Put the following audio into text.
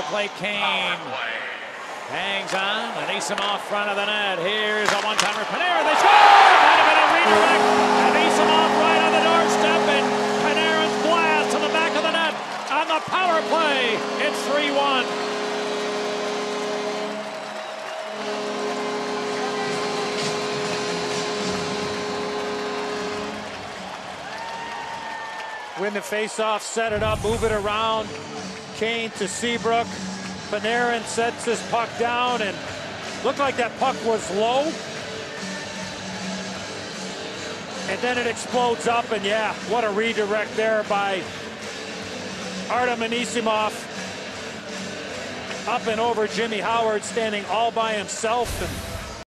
play. Kane hangs on. Anisimov front of the net. Here's a one-timer. Panarin, they score! Might have been a redirect. Anisimov right on the doorstep, and Panarin's blast to the back of the net on the power play. It's 3-1. Win the face-off, set it up, move it around. Kane to Seabrook. Panarin sets his puck down, and looked like that puck was low. And then it explodes up, and yeah, what a redirect there by Artem Anisimov. Up and over Jimmy Howard, standing all by himself. And